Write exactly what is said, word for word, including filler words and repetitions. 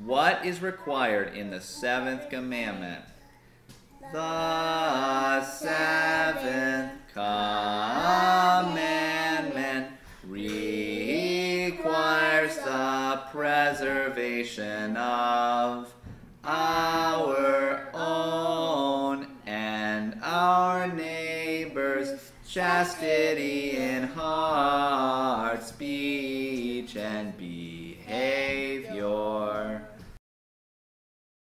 What is required in the seventh commandment? The seventh commandment requires the preservation of our own and our neighbor's chastity in heart, speech, and behavior.